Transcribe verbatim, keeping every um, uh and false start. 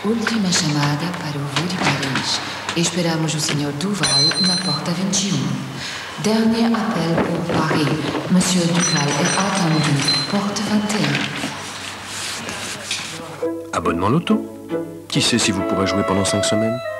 Última chamada para o Voo de Paris. Esperamos o senhor Duval na porta vinte e um. Dernier appel pour Paris. Monsieur Duval est attendu. Porte vingt et un. Abonnement loto. Qui sait si vous pourrez jouer pendant cinq semaines?